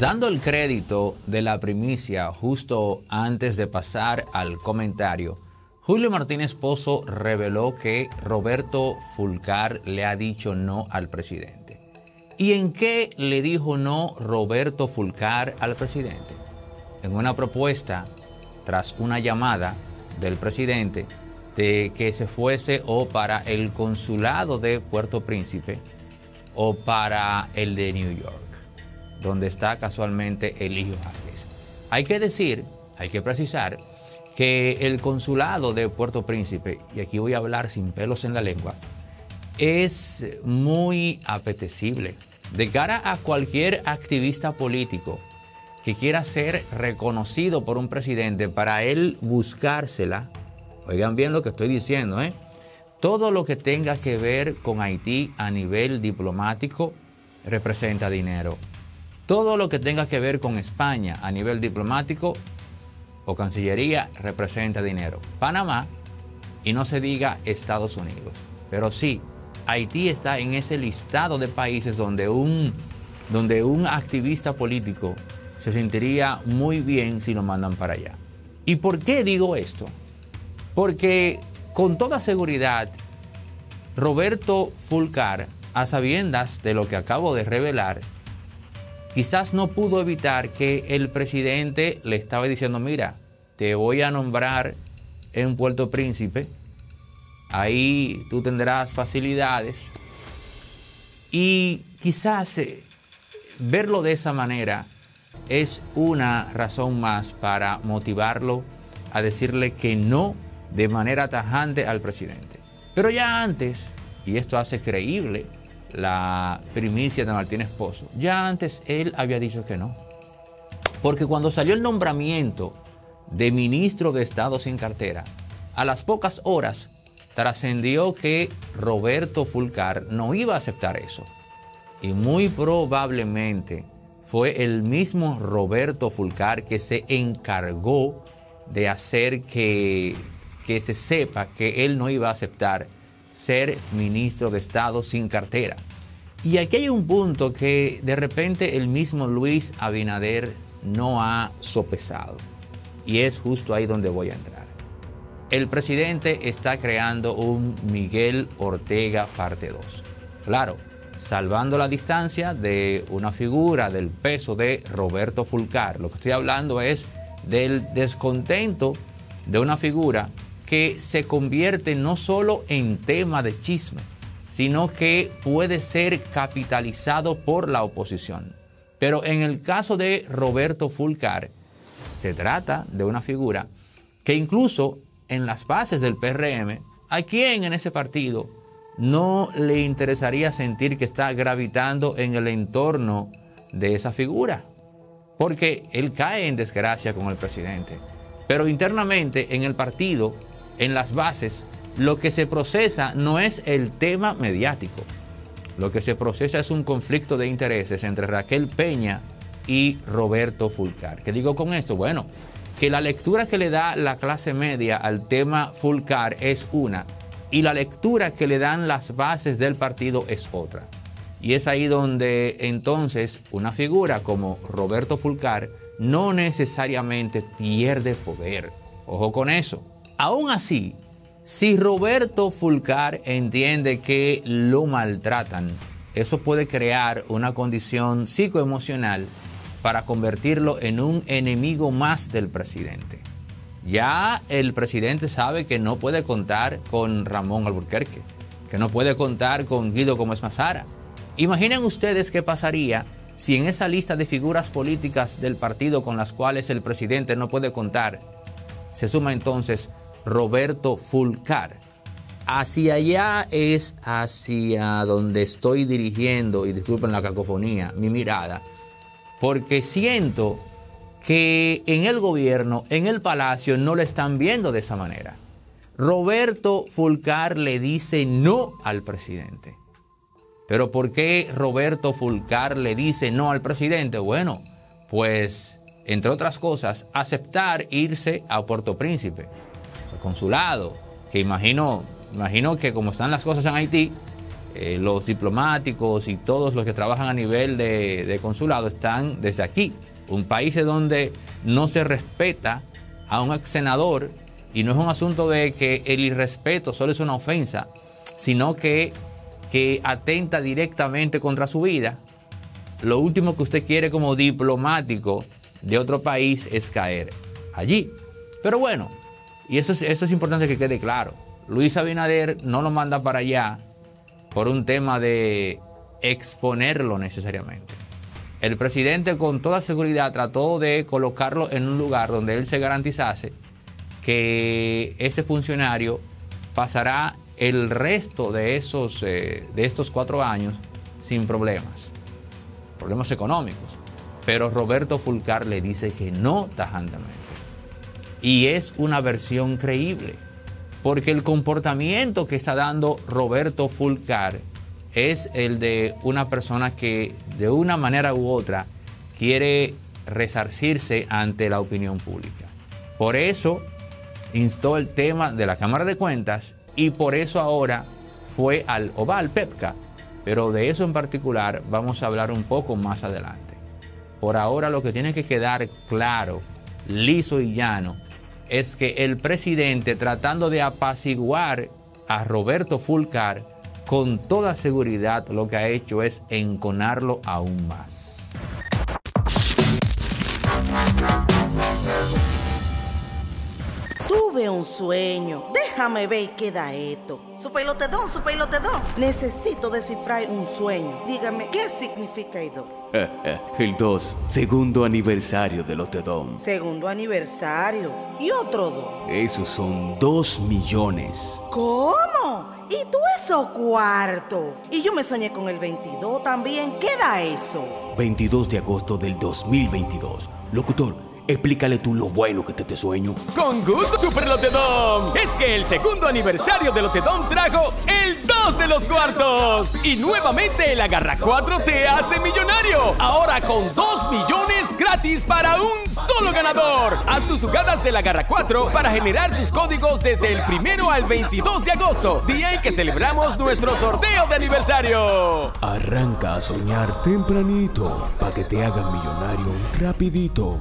Dando el crédito de la primicia justo antes de pasar al comentario, Julio Martínez Pozo reveló que Roberto Fulcar le ha dicho no al presidente. ¿Y en qué le dijo no Roberto Fulcar al presidente? En una propuesta, tras una llamada del presidente, de que se fuese o para el consulado de Puerto Príncipe o para el de New York, donde está casualmente Eligio Jaques. Hay que decir, hay que precisar, que el consulado de Puerto Príncipe, y aquí voy a hablar sin pelos en la lengua, es muy apetecible de cara a cualquier activista político que quiera ser reconocido por un presidente para él buscársela. Oigan bien lo que estoy diciendo, todo lo que tenga que ver con Haití a nivel diplomático representa dinero. Todo lo que tenga que ver con España a nivel diplomático o Cancillería representa dinero. Panamá, y no se diga Estados Unidos. Pero sí, Haití está en ese listado de países donde un activista político se sentiría muy bien si lo mandan para allá. ¿Y por qué digo esto? Porque con toda seguridad, Roberto Fulcar, a sabiendas de lo que acabo de revelar, quizás no pudo evitar que el presidente le estaba diciendo, mira, te voy a nombrar en Puerto Príncipe, ahí tú tendrás facilidades. Y quizás verlo de esa manera es una razón más para motivarlo a decirle que no de manera tajante al presidente. Pero ya antes, y esto hace creíble la primicia de Martínez Pozo, ya antes él había dicho que no. Porque cuando salió el nombramiento de ministro de Estado sin cartera, a las pocas horas trascendió que Roberto Fulcar no iba a aceptar eso. Y muy probablemente fue el mismo Roberto Fulcar que se encargó de hacer que se sepa que él no iba a aceptar ser ministro de Estado sin cartera. Y aquí hay un punto que de repente el mismo Luis Abinader no ha sopesado. Y es justo ahí donde voy a entrar. El presidente está creando un Miguel Ortega parte 2. Claro, salvando la distancia de una figura del peso de Roberto Fulcar. Lo que estoy hablando es del descontento de una figura que se convierte no solo en tema de chisme, sino que puede ser capitalizado por la oposición. Pero en el caso de Roberto Fulcar, se trata de una figura que incluso en las bases del PRM, ¿a quién en ese partido no le interesaría sentir que está gravitando en el entorno de esa figura? Porque él cae en desgracia con el presidente. Pero internamente en el partido, en las bases, lo que se procesa no es el tema mediático. Lo que se procesa es un conflicto de intereses entre Raquel Peña y Roberto Fulcar. ¿Qué digo con esto? Bueno, que la lectura que le da la clase media al tema Fulcar es una, y la lectura que le dan las bases del partido es otra. Y es ahí donde entonces una figura como Roberto Fulcar no necesariamente pierde poder. Ojo con eso. Aún así, si Roberto Fulcar entiende que lo maltratan, eso puede crear una condición psicoemocional para convertirlo en un enemigo más del presidente. Ya el presidente sabe que no puede contar con Ramón Alburquerque, que no puede contar con Guido Gómez Mazara. Imaginen ustedes qué pasaría si en esa lista de figuras políticas del partido con las cuales el presidente no puede contar, se suma entonces Roberto Fulcar. Hacia allá es hacia donde estoy dirigiendo, y disculpen la cacofonía, mi mirada, porque siento que en el gobierno, en el palacio, no le están viendo de esa manera. Roberto Fulcar le dice no al presidente. ¿Pero por qué Roberto Fulcar le dice no al presidente? Bueno, pues, entre otras cosas, aceptar irse a Puerto Príncipe, al consulado, que imagino que como están las cosas en Haití, los diplomáticos y todos los que trabajan a nivel de consulado están desde aquí. Un país donde no se respeta a un ex senador, y no es un asunto de que el irrespeto solo es una ofensa, sino que atenta directamente contra su vida. Lo último que usted quiere como diplomático de otro país es caer allí. Pero bueno, y eso es importante que quede claro. Luis Abinader no lo manda para allá por un tema de exponerlo necesariamente. El presidente con toda seguridad trató de colocarlo en un lugar donde él se garantizase que ese funcionario pasará el resto de estos 4 años sin problemas económicos. Pero Roberto Fulcar le dice que no tajantemente. Y es una versión creíble, porque el comportamiento que está dando Roberto Fulcar es el de una persona que de una manera u otra quiere resarcirse ante la opinión pública. Por eso instó el tema de la Cámara de Cuentas y por eso ahora fue al Oval PEPCA. Pero de eso en particular vamos a hablar un poco más adelante. Por ahora lo que tiene que quedar claro, liso y llano, es que el presidente, tratando de apaciguar a Roberto Fulcar, con toda seguridad lo que ha hecho es enconarlo aún más. Tuve un sueño. Déjame ver qué da esto. Su pelotedón. Necesito descifrar un sueño. Dígame, ¿qué significa esto? El 2, segundo aniversario de Lotedom. Segundo aniversario. ¿Y otro 2? Esos son 2 millones. ¿Cómo? ¿Y tú eso cuarto? Y yo me soñé con el 22 también. ¿Qué da eso? 22 de agosto del 2022. Locutor, explícale tú lo bueno que te sueño. Con gusto, Super Lotedom. Es que el segundo aniversario de Lotedom trajo el 2 de los cuartos. Y nuevamente el Agarra 4 te hace millonario. Ahora con 2 millones gratis para un solo ganador. Haz tus jugadas del Agarra 4 para generar tus códigos desde el 1 al 22 de agosto, día en que celebramos nuestro sorteo de aniversario. Arranca a soñar tempranito para que te hagan millonario rapidito.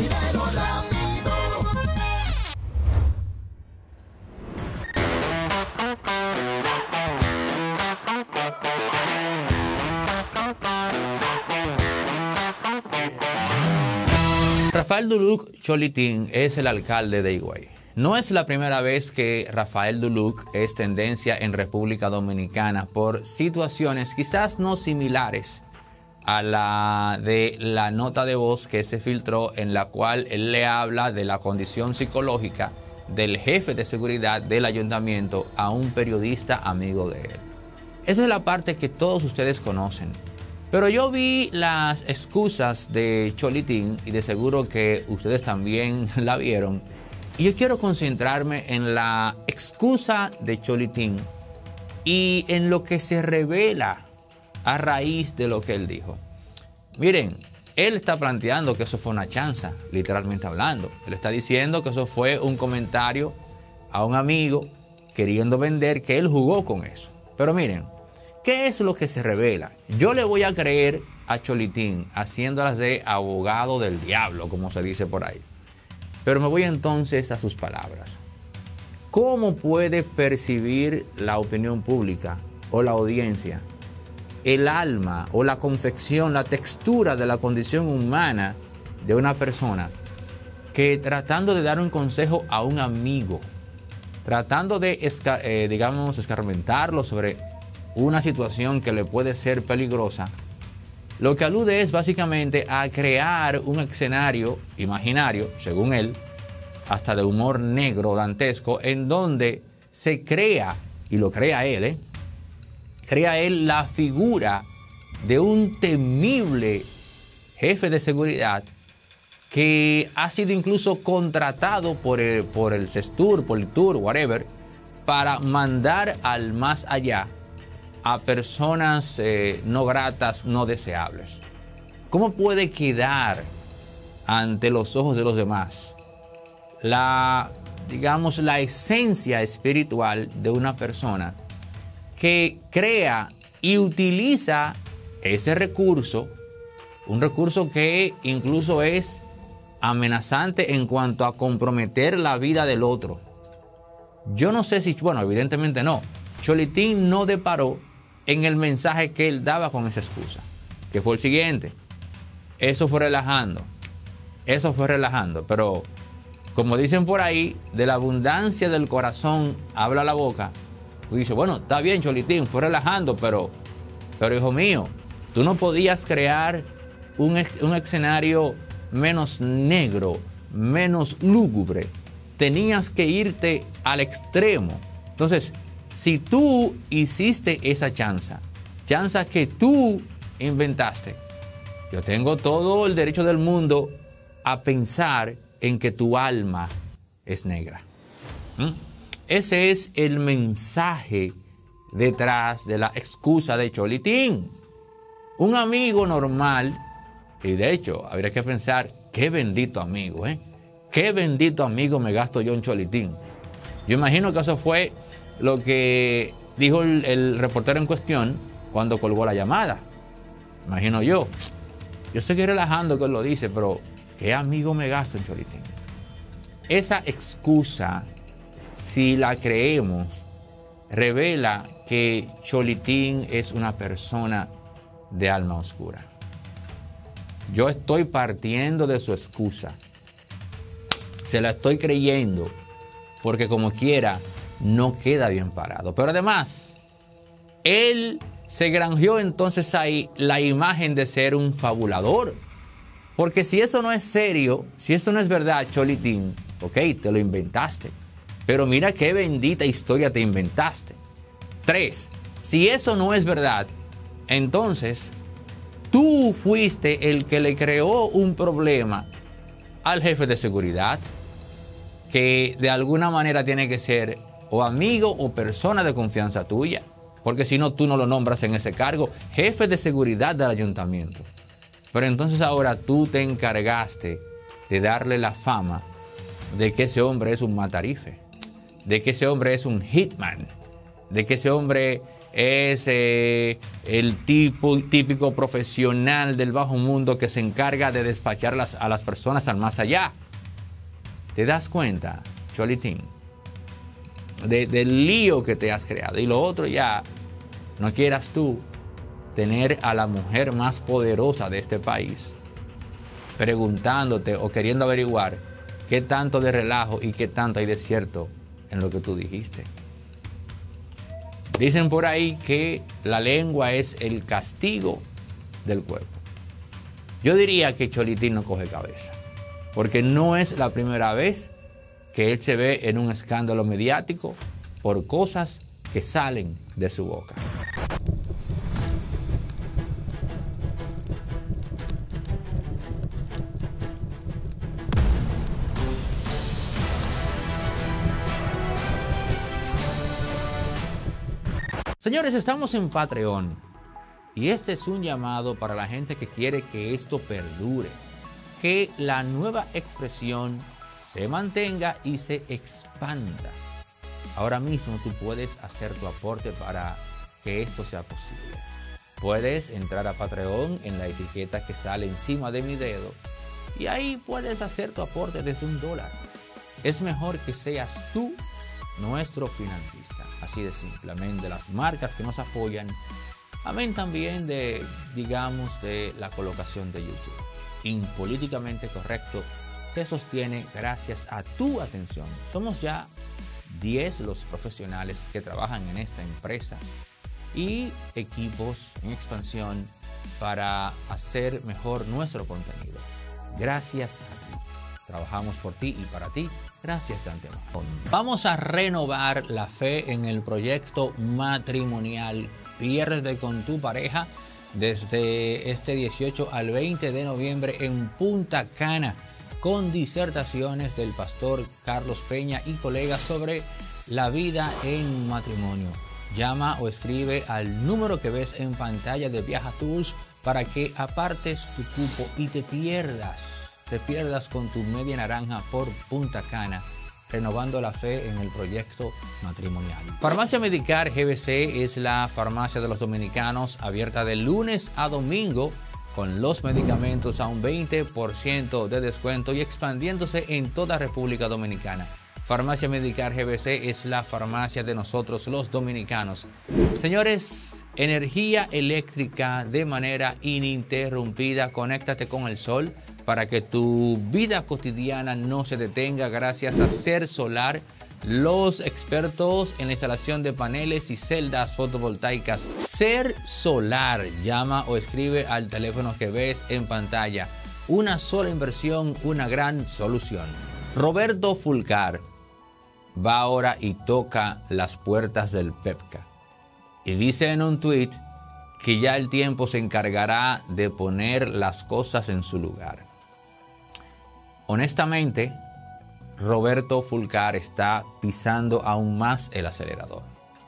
Rafael Duluc Cholitín es el alcalde de Higüey. No es la primera vez que Rafael Duluc es tendencia en República Dominicana por situaciones quizás no similares a la de la nota de voz que se filtró, en la cual él le habla de la condición psicológica del jefe de seguridad del ayuntamiento a un periodista amigo de él. Esa es la parte que todos ustedes conocen. Pero yo vi las excusas de Cholitín y de seguro que ustedes también la vieron. Y yo quiero concentrarme en la excusa de Cholitín y en lo que se revela a raíz de lo que él dijo. Miren, él está planteando que eso fue una chanza, literalmente hablando. Él está diciendo que eso fue un comentario a un amigo queriendo vender, que él jugó con eso. Pero miren, ¿qué es lo que se revela? Yo le voy a creer a Cholitín haciéndolas de abogado del diablo, como se dice por ahí. Pero me voy entonces a sus palabras. ¿Cómo puede percibir la opinión pública o la audiencia el alma o la confección, la textura de la condición humana de una persona que, tratando de dar un consejo a un amigo, tratando de escarmentarlo sobre una situación que le puede ser peligrosa, lo que alude es básicamente a crear un escenario imaginario, según él, hasta de humor negro, dantesco, en donde se crea, y lo crea él, crea él la figura de un temible jefe de seguridad que ha sido incluso contratado por el CESTUR, Politur, whatever, para mandar al más allá a personas no gratas, no deseables. ¿Cómo puede quedar ante los ojos de los demás la esencia espiritual de una persona que crea y utiliza ese recurso, un recurso que incluso es amenazante en cuanto a comprometer la vida del otro. Yo no sé si, bueno, evidentemente no. Cholitín no deparó en el mensaje que él daba con esa excusa, que fue el siguiente. Eso fue relajando, pero como dicen por ahí, de la abundancia del corazón habla la boca. Y dice, bueno, está bien, Cholitín, fue relajando, pero hijo mío, tú no podías crear un escenario menos negro, menos lúgubre. Tenías que irte al extremo. Entonces, si tú hiciste esa chanza que tú inventaste, yo tengo todo el derecho del mundo a pensar en que tu alma es negra. Ese es el mensaje detrás de la excusa de Cholitín. Un amigo normal, y de hecho habría que pensar, qué bendito amigo, qué bendito amigo me gasto yo en Cholitín. Yo imagino que eso fue lo que dijo el reportero en cuestión cuando colgó la llamada. Imagino yo. Yo sé que relajando que él lo dice, pero qué amigo me gasto en Cholitín. Esa excusa, si la creemos, revela que Cholitín es una persona de alma oscura. Yo estoy partiendo de su excusa. Se la estoy creyendo, porque como quiera, no queda bien parado. Pero además, él se granjeó entonces ahí la imagen de ser un fabulador. Porque si eso no es serio, si eso no es verdad, Cholitín, ok, te lo inventaste. Pero mira qué bendita historia te inventaste. 3, si eso no es verdad, entonces tú fuiste el que le creó un problema al jefe de seguridad, que de alguna manera tiene que ser o amigo o persona de confianza tuya, porque si no, tú no lo nombras en ese cargo, jefe de seguridad del ayuntamiento. Pero entonces ahora tú te encargaste de darle la fama de que ese hombre es un matarife, de que ese hombre es un hitman, de que ese hombre es el típico profesional del bajo mundo que se encarga de despachar a las personas al más allá. ¿Te das cuenta, Cholitín, del lío que te has creado? Y lo otro ya, no quieras tú tener a la mujer más poderosa de este país preguntándote o queriendo averiguar qué tanto de relajo y qué tanto hay de cierto en lo que tú dijiste. Dicen por ahí que la lengua es el castigo del cuerpo. Yo diría que Cholitín no coge cabeza, porque no es la primera vez que él se ve en un escándalo mediático por cosas que salen de su boca. Señores, estamos en Patreon y este es un llamado para la gente que quiere que esto perdure, que la nueva expresión se mantenga y se expanda. Ahora mismo tú puedes hacer tu aporte para que esto sea posible. Puedes entrar a Patreon en la etiqueta que sale encima de mi dedo y ahí puedes hacer tu aporte desde $1. Es mejor que seas tú nuestro financista, así de simplemente. Las marcas que nos apoyan, amén también de, digamos, de la colocación de YouTube. Impolíticamente correcto se sostiene gracias a tu atención. Somos ya 10 los profesionales que trabajan en esta empresa y equipos en expansión para hacer mejor nuestro contenido. Gracias a ti. Trabajamos por ti y para ti. Gracias de antemano. Vamos a renovar la fe en el proyecto matrimonial Piérdete con tu pareja desde este 18 al 20 de noviembre en Punta Cana, con disertaciones del pastor Carlos Peña y colegas sobre la vida en matrimonio. Llama o escribe al número que ves en pantalla de Viaja Tours para que apartes tu cupo y te pierdas con tu media naranja por Punta Cana renovando la fe en el proyecto matrimonial. Farmacia Medicar GBC es la farmacia de los dominicanos, abierta de lunes a domingo, con los medicamentos a un 20% de descuento y expandiéndose en toda República Dominicana. Farmacia Medicar GBC es la farmacia de nosotros los dominicanos. Señores, energía eléctrica de manera ininterrumpida. Conéctate con el sol para que tu vida cotidiana no se detenga gracias a Ser Solar, los expertos en la instalación de paneles y celdas fotovoltaicas. Ser Solar. Llama o escribe al teléfono que ves en pantalla. Una sola inversión, una gran solución. Roberto Fulcar va ahora y toca las puertas del PEPCA. Y dice en un tuit que ya el tiempo se encargará de poner las cosas en su lugar. Honestamente, Roberto Fulcar está pisando aún más el acelerador.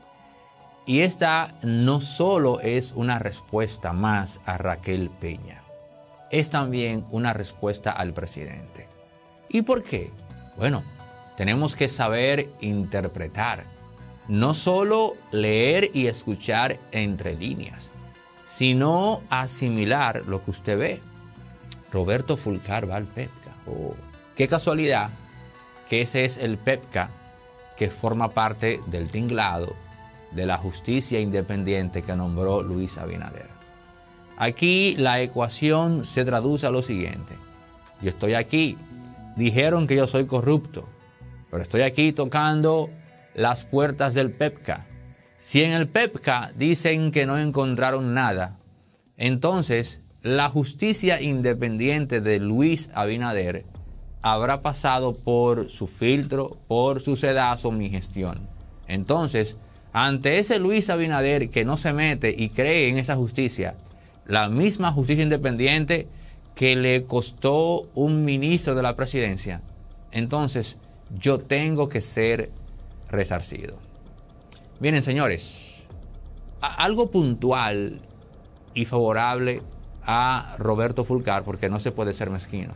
Y esta no solo es una respuesta más a Raquel Peña, es también una respuesta al presidente. ¿Y por qué? Bueno, tenemos que saber interpretar, no solo leer y escuchar entre líneas, sino asimilar lo que usted ve. Roberto Fulcar va al PEPCA. Oh, qué casualidad que ese es el PEPCA que forma parte del tinglado de la justicia independiente que nombró Luis Abinader. Aquí la ecuación se traduce a lo siguiente: yo estoy aquí, dijeron que yo soy corrupto, pero estoy aquí tocando las puertas del PEPCA. Si en el PEPCA dicen que no encontraron nada, entonces la justicia independiente de Luis Abinader habrá pasado por su filtro, por su sedazo, mi gestión. Entonces, ante ese Luis Abinader que no se mete y cree en esa justicia, la misma justicia independiente que le costó un ministro de la presidencia, entonces yo tengo que ser resarcido. Miren, señores, algo puntual y favorable a Roberto Fulcar, porque no se puede ser mezquino.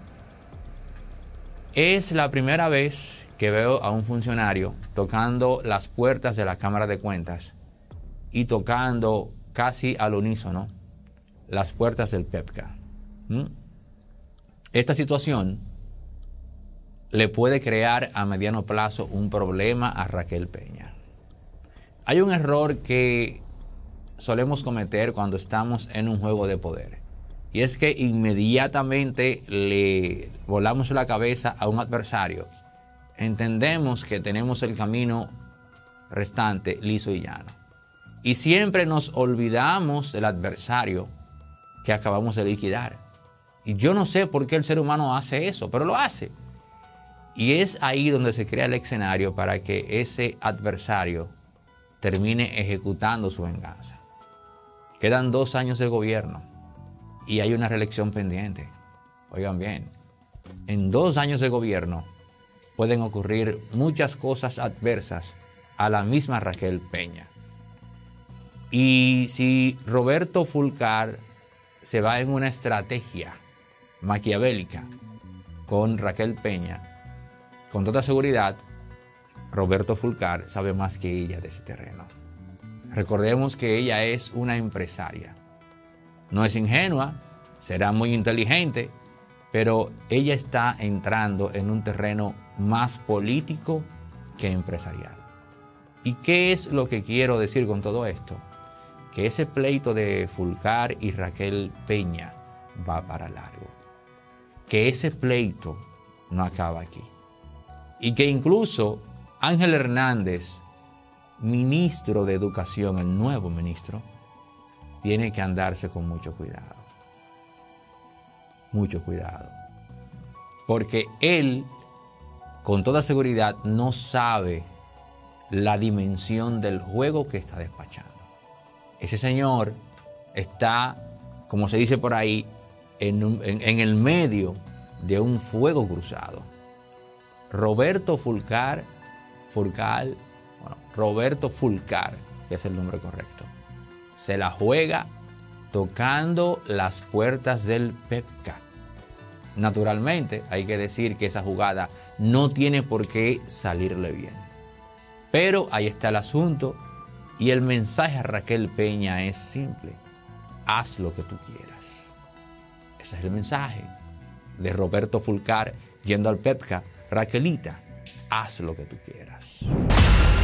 Es la primera vez que veo a un funcionario tocando las puertas de la Cámara de Cuentas y tocando casi al unísono las puertas del PEPCA. Esta situación le puede crear a mediano plazo un problema a Raquel Peña. Hay un error que solemos cometer cuando estamos en un juego de poder, y es que inmediatamente le volamos la cabeza a un adversario. Entendemos que tenemos el camino restante liso y llano, y siempre nos olvidamos del adversario que acabamos de liquidar. Y yo no sé por qué el ser humano hace eso, pero lo hace. Y es ahí donde se crea el escenario para que ese adversario termine ejecutando su venganza. Quedan 2 años de gobierno y hay una reelección pendiente. Oigan bien, en 2 años de gobierno pueden ocurrir muchas cosas adversas a la misma Raquel Peña. Y si Roberto Fulcar se va en una estrategia maquiavélica con Raquel Peña, con toda seguridad, Roberto Fulcar sabe más que ella de ese terreno. Recordemos que ella es una empresaria. No es ingenua, será muy inteligente, pero ella está entrando en un terreno más político que empresarial. ¿Y qué es lo que quiero decir con todo esto? Que ese pleito de Fulcar y Raquel Peña va para largo. Que ese pleito no acaba aquí. Y que incluso Ángel Hernández, ministro de Educación, el nuevo ministro, tiene que andarse con mucho cuidado. Mucho cuidado. Porque él, con toda seguridad, no sabe la dimensión del juego que está despachando. Ese señor está, como se dice por ahí, en el medio de un fuego cruzado. Roberto Fulcar, que es el nombre correcto, se la juega tocando las puertas del PEPCA. Naturalmente, hay que decir que esa jugada no tiene por qué salirle bien. Pero ahí está el asunto y el mensaje a Raquel Peña es simple. Haz lo que tú quieras. Ese es el mensaje de Roberto Fulcar yendo al PEPCA. Raquelita, haz lo que tú quieras.